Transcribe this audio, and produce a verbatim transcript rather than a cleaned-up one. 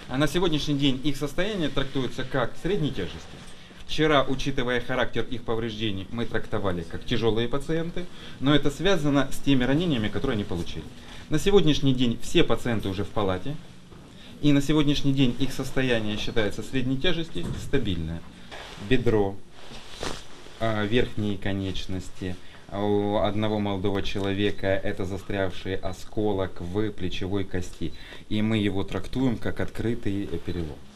А на сегодняшний день их состояние трактуется как средней тяжести. Вчера, учитывая характер их повреждений, мы трактовали как тяжелые пациенты, но это связано с теми ранениями, которые они получили. На сегодняшний день все пациенты уже в палате, и на сегодняшний день их состояние считается средней тяжести, стабильное. Бедро, верхние конечности. У одного молодого человека это застрявший осколок в плечевой кости. И мы его трактуем как открытый перелом.